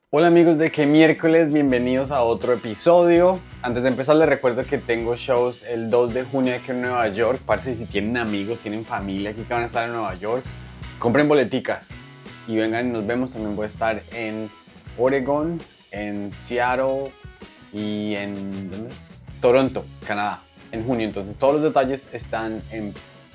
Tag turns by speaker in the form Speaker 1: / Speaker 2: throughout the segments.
Speaker 1: Hola amigos de Que Miércoles, bienvenidos a otro episodio. Antes de empezar les recuerdo que tengo shows el 2 de junio aquí en Nueva York. Parce, si tienen amigos, tienen familia aquí que van a estar en Nueva York, compren boleticas y vengan y nos vemos. También voy a estar en Oregon, en Seattle y en Toronto, Canadá, en junio. Entonces todos los detalles están en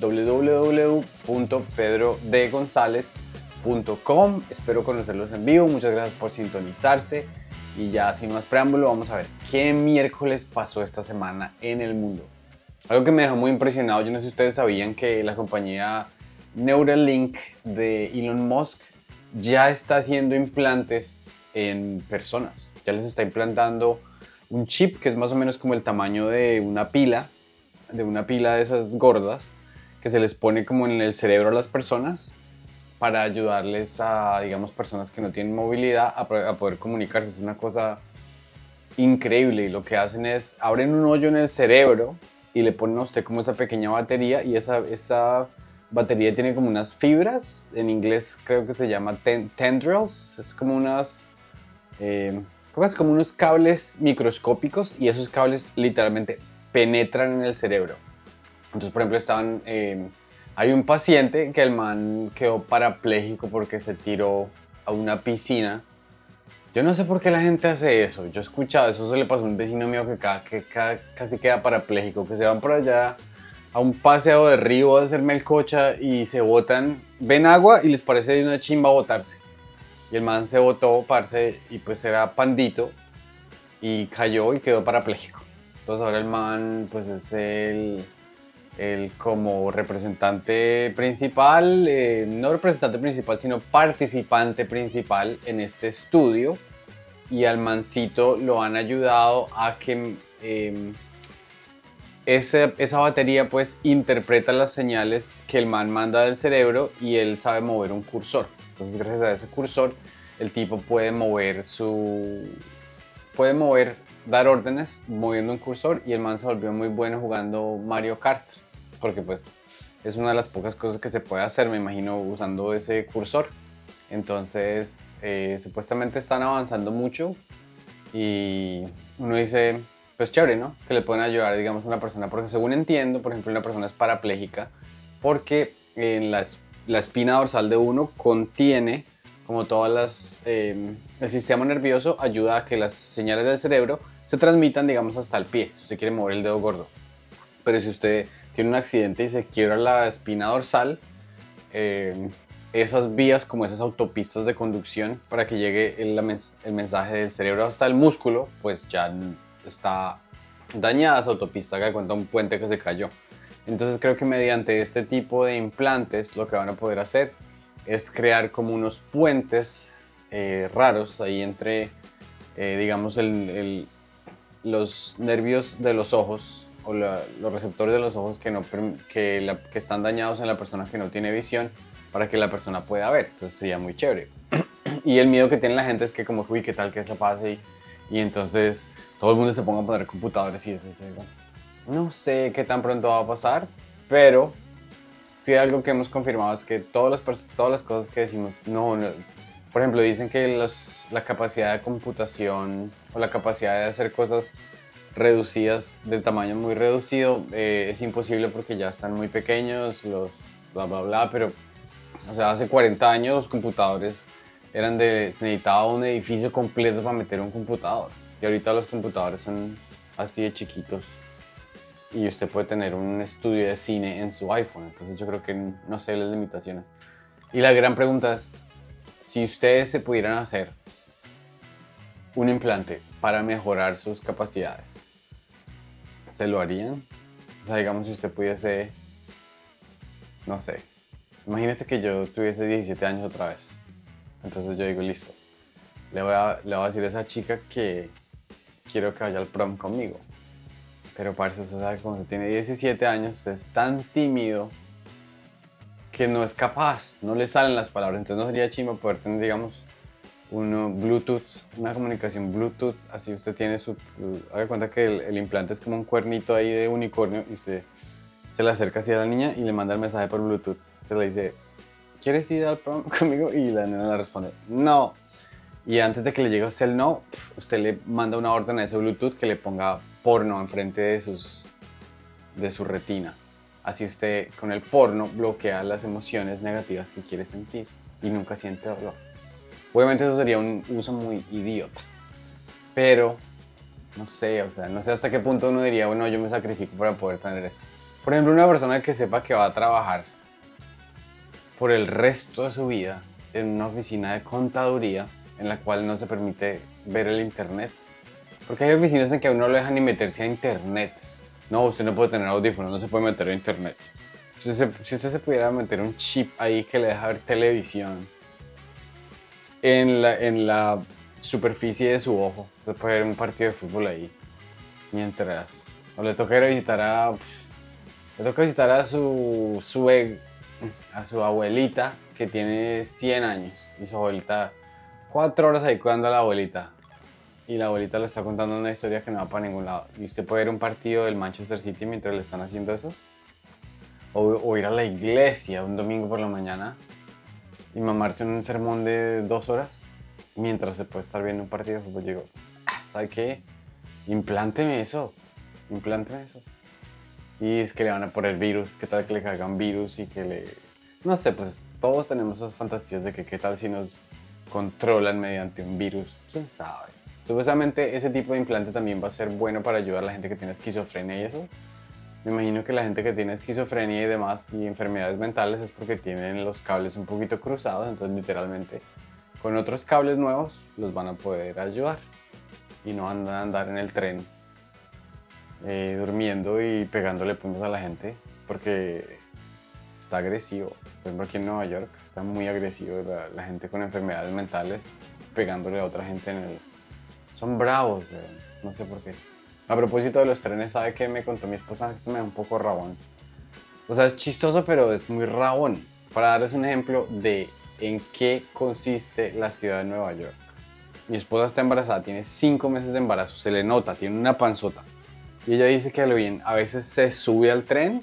Speaker 1: www.pedrodegonzalez.com. Espero conocerlos en vivo. Muchas gracias por sintonizarse. Y ya sin más preámbulo, vamos a ver qué miércoles pasó esta semana en el mundo. Algo que me dejó muy impresionado, yo no sé si ustedes sabían que la compañía Neuralink de Elon Musk ya está haciendo implantes en personas. Ya les está implantando un chip que es más o menos como el tamaño de una pila de esas gordas, que se les pone como en el cerebro a las personas para ayudarles a, digamos, personas que no tienen movilidad a poder comunicarse. Es una cosa increíble y lo que hacen es abren un hoyo en el cerebro y le ponen a usted como esa pequeña batería y esa batería tiene como unas fibras, en inglés creo que se llama tendrils, es como como unos cables microscópicos y esos cables literalmente penetran en el cerebro. Entonces, por ejemplo, hay un paciente que el man quedó parapléjico porque se tiró a una piscina. Yo no sé por qué la gente hace eso. Yo he escuchado, eso se le pasó a un vecino mío que casi queda parapléjico, que se van por allá a un paseo de río a hacer melcocha y se botan, ven agua y les parece de una chimba botarse. Y el man se botó, parce, y pues era pandito y cayó y quedó parapléjico. Entonces ahora el man pues es el como representante principal, no representante principal, sino participante principal en este estudio. Y al mancito lo han ayudado a que esa batería pues interpreta las señales que el man manda del cerebro y él sabe mover un cursor. Entonces gracias a ese cursor el tipo puede mover, dar órdenes moviendo un cursor, y el man se volvió muy bueno jugando Mario Kart, porque pues es una de las pocas cosas que se puede hacer, me imagino, usando ese cursor. Entonces supuestamente están avanzando mucho y uno dice, pues chévere, ¿no? Que le pueden ayudar, digamos, a una persona, porque según entiendo, por ejemplo, una persona es parapléjica porque en la espina dorsal de uno contiene como el sistema nervioso ayuda a que las señales del cerebro se transmitan, digamos, hasta el pie, si usted quiere mover el dedo gordo. Pero si usted tiene un accidente y se quiebra la espina dorsal, esas vías, como esas autopistas de conducción para que llegue el mensaje del cerebro hasta el músculo, pues ya está dañada esa autopista, que da cuenta un puente que se cayó. Entonces creo que mediante este tipo de implantes lo que van a poder hacer es crear como unos puentes raros ahí entre, digamos, los nervios de los ojos o los receptores de los ojos que están dañados en la persona que no tiene visión, para que la persona pueda ver. Entonces sería muy chévere. Y el miedo que tiene la gente es que como, uy, ¿qué tal que eso pase? Y entonces todo el mundo se ponga a poner computadores y eso. Yo digo, no sé qué tan pronto va a pasar, pero sí algo que hemos confirmado es que todas las cosas que decimos, no. Por ejemplo, dicen que la capacidad de computación o la capacidad de hacer cosas reducidas, de tamaño muy reducido, es imposible porque ya están muy pequeños, los bla bla bla, pero o sea, hace 40 años los computadores se necesitaba un edificio completo para meter un computador, y ahorita los computadores son así de chiquitos y usted puede tener un estudio de cine en su iPhone. Entonces yo creo que no sé las limitaciones. Y la gran pregunta es, si ustedes se pudieran hacer un implante para mejorar sus capacidades, ¿se lo harían? O sea, digamos, si usted pudiese, no sé, imagínese que yo tuviese 17 años otra vez. Entonces yo digo, listo, le voy a decir a esa chica que quiero que vaya al prom conmigo. Pero parce, usted sabe, cuando usted tiene 17 años, usted es tan tímido que no es capaz, no le salen las palabras. Entonces no sería chimba poder tener, digamos, Bluetooth, una comunicación Bluetooth. Así usted tiene haga cuenta que el implante es como un cuernito ahí de unicornio y usted se le acerca así a la niña y le manda el mensaje por Bluetooth. Se le dice, ¿quieres ir al prom conmigo? Y la nena le responde, no. y antes de que le llegue a usted el no, usted le manda una orden a ese Bluetooth que le ponga porno enfrente de su retina. Así usted con el porno bloquea las emociones negativas que quiere sentir y nunca siente dolor. Obviamente eso sería un uso muy idiota, pero no sé, o sea, no sé hasta qué punto uno diría, bueno, yo me sacrifico para poder tener eso. Por ejemplo, una persona que sepa que va a trabajar por el resto de su vida en una oficina de contaduría en la cual no se permite ver el internet. Porque hay oficinas en que a uno no lo dejan ni meterse a internet. No, usted no puede tener audífonos, no se puede meter a internet. Si usted se pudiera meter un chip ahí que le deja ver televisión en la superficie de su ojo, se puede ver un partido de fútbol ahí. Mientras, o le toca ir a visitar le toca visitar a a su abuelita que tiene 100 años y su abuelita 4 horas ahí cuidando a la abuelita y la abuelita le está contando una historia que no va para ningún lado y usted puede ver un partido del Manchester City mientras le están haciendo eso o ir a la iglesia un domingo por la mañana y mamarse un sermón de 2 horas mientras se puede estar viendo un partido de fútbol. Yo digo, ¿sabe qué? Implánteme eso, implánteme eso. Y es que le van a poner virus, qué tal que le caigan virus y que le... No sé, pues todos tenemos esas fantasías de que qué tal si nos controlan mediante un virus, quién sabe. Supuestamente ese tipo de implante también va a ser bueno para ayudar a la gente que tiene esquizofrenia y eso. Me imagino que la gente que tiene esquizofrenia y demás y enfermedades mentales es porque tienen los cables un poquito cruzados, entonces literalmente con otros cables nuevos los van a poder ayudar y no van a andar en el tren durmiendo y pegándole puños a la gente porque está agresivo. Por ejemplo, aquí en Nueva York está muy agresivo la gente con enfermedades mentales pegándole a otra gente en el... Son bravos, no sé por qué. A propósito de los trenes, ¿sabe qué me contó mi esposa? Esto me da un poco rabón. O sea, es chistoso, pero es muy rabón. Para darles un ejemplo de en qué consiste la ciudad de Nueva York. Mi esposa está embarazada, tiene 5 meses de embarazo, se le nota, tiene una panzota. Y ella dice que a lo bien, a veces se sube al tren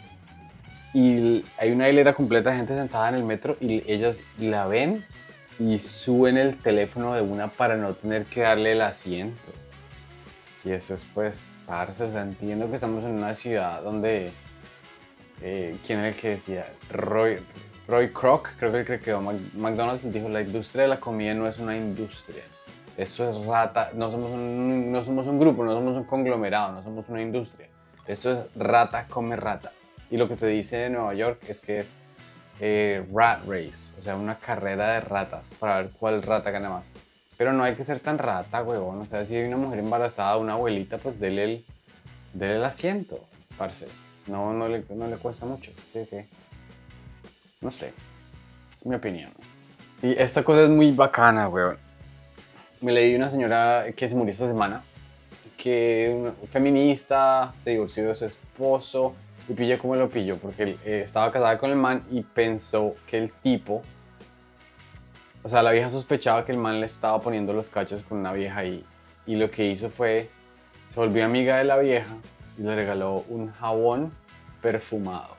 Speaker 1: y hay una hilera completa de gente sentada en el metro y ellas la ven y suben el teléfono de una para no tener que darle el asiento. Y eso es pues, parce, o sea, entiendo que estamos en una ciudad donde, ¿quién era el que decía? Roy Kroc, creo que el que creó McDonald's, dijo, la industria de la comida no es una industria. Eso es rata, no somos un grupo, no somos un conglomerado, no somos una industria. Eso es rata come rata. Y lo que se dice de Nueva York es que es rat race, o sea, una carrera de ratas para ver cuál rata gana más. Pero no hay que ser tan rata, huevón. O sea, si hay una mujer embarazada, una abuelita, pues dele el asiento, parce. No le cuesta mucho. ¿Qué? No sé, mi opinión. Y esta cosa es muy bacana, huevón. Me leí de una señora que se murió esta semana, que una feminista, se divorció de su esposo y pilla cómo lo pilló, porque él, estaba casada con el man y pensó que el tipo, o sea, la vieja sospechaba que el man le estaba poniendo los cachos con una vieja y lo que hizo fue, se volvió amiga de la vieja y le regaló un jabón perfumado.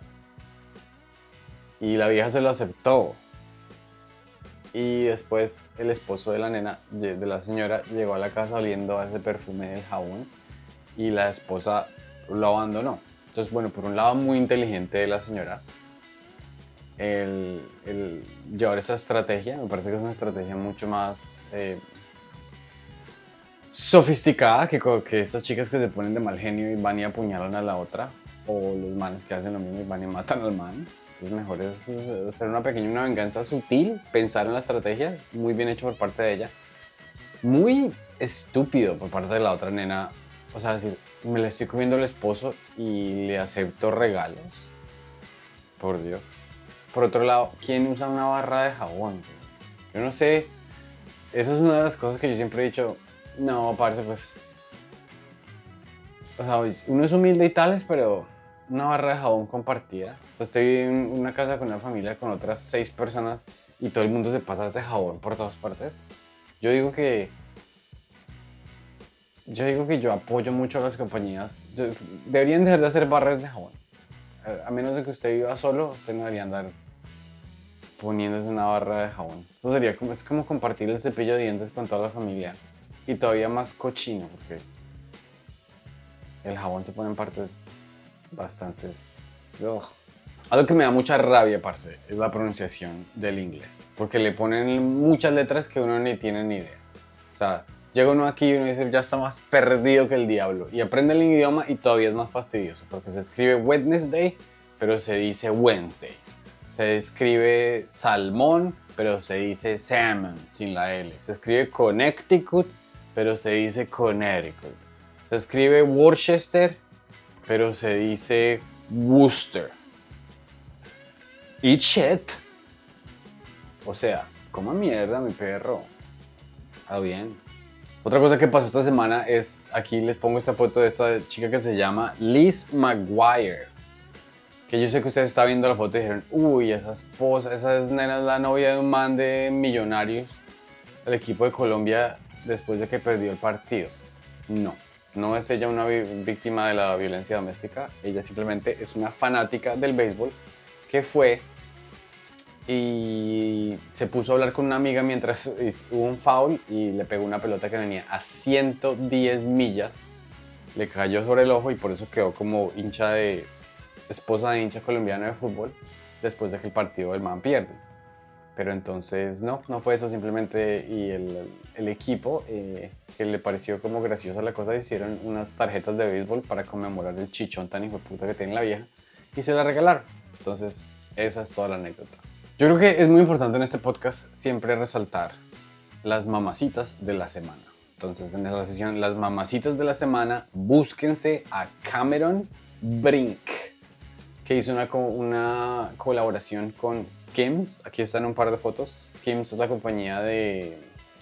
Speaker 1: Y la vieja se lo aceptó. Y después el esposo de la nena, de la señora, llegó a la casa oliendo a ese perfume del jabón y la esposa lo abandonó. Entonces, bueno, por un lado muy inteligente de la señora el llevar esa estrategia. Me parece que es una estrategia mucho más sofisticada que estas chicas que se ponen de mal genio y van y apuñalan a la otra, o los manes que hacen lo mismo y van y matan al man. Es mejor hacer una venganza sutil, pensar en la estrategia, muy bien hecho por parte de ella. Muy estúpido por parte de la otra nena, o sea, decir, me le estoy comiendo al esposo y le acepto regalos. Por Dios. Por otro lado, ¿quién usa una barra de jabón? Yo no sé, esa es una de las cosas que yo siempre he dicho, no, parce, pues... O sea, uno es humilde y tales, pero una barra de jabón compartida. Pues estoy en una casa con una familia con otras 6 personas y todo el mundo se pasa ese jabón por todas partes. Yo digo que yo apoyo mucho a las compañías. Deberían dejar de hacer barras de jabón. A menos de que usted viva solo, usted no debería andar poniéndose una barra de jabón. Eso sería como, es como compartir el cepillo de dientes con toda la familia. Y todavía más cochino, porque el jabón se pone en partes bastantes... Ugh. Algo que me da mucha rabia, parce, es la pronunciación del inglés. Porque le ponen muchas letras que uno ni tiene ni idea. O sea, llega uno aquí y uno dice, ya está más perdido que el diablo. Y aprende el idioma y todavía es más fastidioso. Porque se escribe Wednesday, pero se dice Wednesday. Se escribe salmón, pero se dice salmon, sin la L. Se escribe Connecticut, pero se dice Connecticut. Se escribe Worcester, pero se dice Worcester. Eat shit. O sea, coma mierda, mi perro. Ah, bien. Otra cosa que pasó esta semana es, aquí les pongo esta foto de esta chica que se llama Liz McGuire. Que yo sé que ustedes están viendo la foto y dijeron, uy, esa esposa, esa nena es la novia de un man de Millonarios del equipo de Colombia después de que perdió el partido. No, no es ella una víctima de la violencia doméstica. Ella simplemente es una fanática del béisbol que fue y se puso a hablar con una amiga mientras hubo un foul y le pegó una pelota que venía a 110 millas. Le cayó sobre el ojo y por eso quedó como esposa de hincha colombiano de fútbol después de que el partido del man pierde. Pero entonces no fue eso simplemente, y el equipo que le pareció como graciosa la cosa, hicieron unas tarjetas de béisbol para conmemorar el chichón tan hijo de puta que tiene la vieja y se la regalaron. Entonces esa es toda la anécdota. Yo creo que es muy importante en este podcast siempre resaltar las mamacitas de la semana. Entonces en la sesión Las mamacitas de la semana, búsquense a Cameron Brink, que hizo una colaboración con Skims. Aquí están un par de fotos. Skims es la compañía de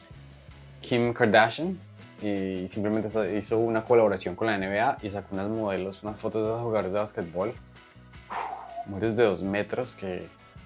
Speaker 1: Kim Kardashian y simplemente hizo una colaboración con la NBA y sacó unas modelos, unas fotos de los jugadores de básquetbol. Mujeres de 2 metros que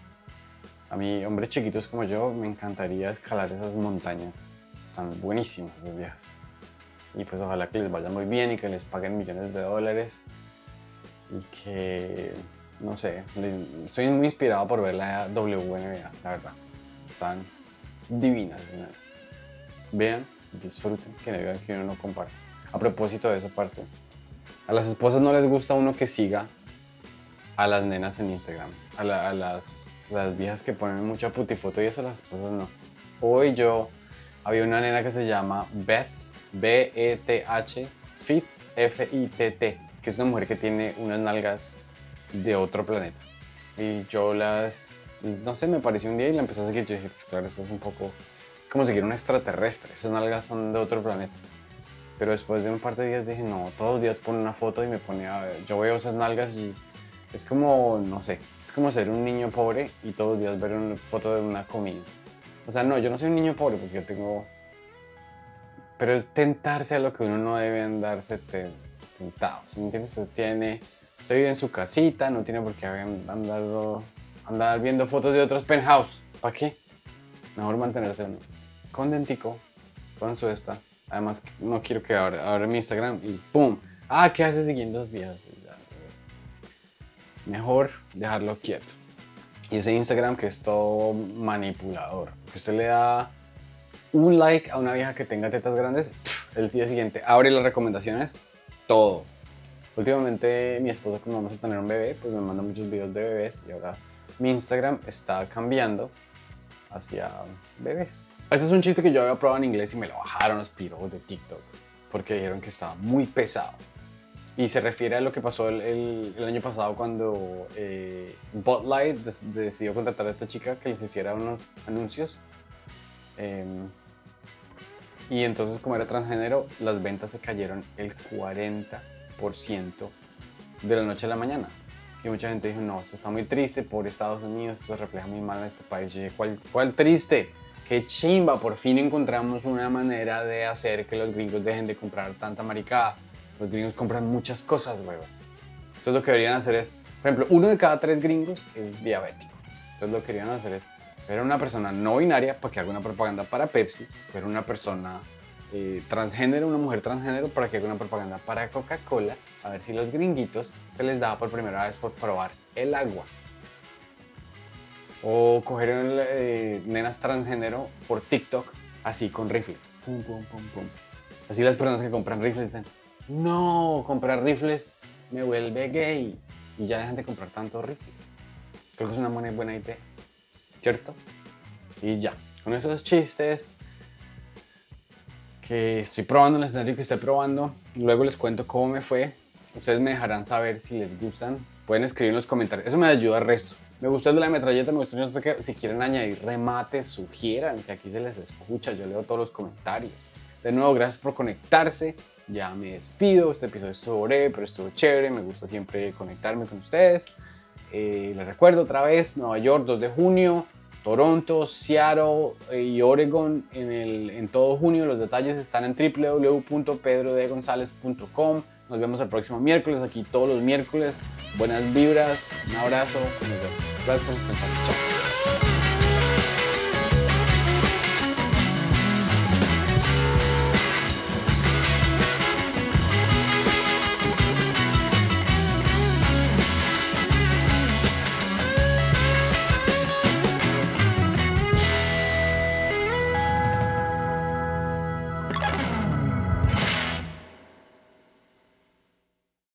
Speaker 1: a mí, hombres chiquitos como yo, me encantaría escalar esas montañas. Están buenísimas esas viejas. Y pues ojalá que les vaya muy bien y que les paguen millones de dólares. Y que, no sé, estoy muy inspirado por ver la WNBA, la verdad. Están divinas. Vean, disfruten, que no vean que uno no comparte. A propósito de eso, parce, a las esposas no les gusta uno que siga a las nenas en Instagram. A las viejas que ponen mucha putifoto y eso, las esposas no. Hoy había una nena que se llama Beth, B-E-T-H, Fit, F-I-T-T, que es una mujer que tiene unas nalgas de otro planeta. Y yo no sé, me pareció un día y la empecé a seguir. Yo dije, pues claro, eso es como seguir un extraterrestre. Esas nalgas son de otro planeta. Pero después de un par de días dije, no, todos los días pone una foto y me pone a ver. Yo veo esas nalgas y es como, no sé, es como ser un niño pobre y todos los días ver una foto de una comida. O sea, no, yo no soy un niño pobre porque yo tengo... Pero es tentarse a lo que uno no debe andarse tentado. ¿Sí me entiendes? Usted vive en su casita, no tiene por qué andar viendo fotos de otros penthouse. ¿Para qué? Mejor mantenerse uno contentico con su esta. Además, no quiero que abra mi Instagram y ¡pum! Ah, ¿qué hace siguiendo esas viejas? Mejor dejarlo quieto. Y ese Instagram que es todo manipulador. Que usted le da un like a una vieja que tenga tetas grandes, el día siguiente abre las recomendaciones, todo. Últimamente mi esposa, como vamos a tener un bebé, pues me manda muchos videos de bebés y ahora mi Instagram está cambiando hacia bebés. Ese es un chiste que yo había probado en inglés y me lo bajaron los piros de TikTok porque dijeron que estaba muy pesado. Y se refiere a lo que pasó el año pasado cuando Bud Light decidió contratar a esta chica que les hiciera unos anuncios. Y entonces, como era transgénero, las ventas se cayeron el 40% de la noche a la mañana. Y mucha gente dijo, no, esto está muy triste por Estados Unidos, esto se refleja muy mal en este país. Yo dije, ¿cuál triste? ¡Qué chimba! Por fin encontramos una manera de hacer que los gringos dejen de comprar tanta maricada. Los gringos compran muchas cosas, huevón. Entonces lo que deberían hacer es, por ejemplo, 1 de cada 3 gringos es diabético. Entonces lo que deberían hacer es ver a una persona no binaria para que haga una propaganda para Pepsi, ver a una persona transgénero, una mujer transgénero para que haga una propaganda para Coca-Cola, a ver si los gringuitos se les da por primera vez por probar el agua. O coger nenas transgénero por TikTok, así con rifles. Pum, pum, pum, pum. Así las personas que compran rifles dicen, no, comprar rifles me vuelve gay. Y ya dejan de comprar tantos rifles. Creo que es una muy buena idea, ¿cierto? Y ya, con esos chistes que estoy probando, el escenario que estoy probando, luego les cuento cómo me fue. Ustedes me dejarán saber si les gustan. Pueden escribir en los comentarios. Eso me ayuda al resto. Me gustó el de la metralleta, me gustó el otro que si quieren añadir remates, sugieran, que aquí se les escucha. Yo leo todos los comentarios. De nuevo, gracias por conectarse. Ya me despido. Este episodio estuvo breve, pero estuvo chévere. Me gusta siempre conectarme con ustedes. Les recuerdo otra vez, Nueva York, 2 de junio. Toronto, Seattle y Oregon en todo junio. Los detalles están en www.pedrodegonzalez.com. Nos vemos el próximo miércoles, aquí todos los miércoles. Buenas vibras, un abrazo. Nos vemos. Gracias por su atención. Chao.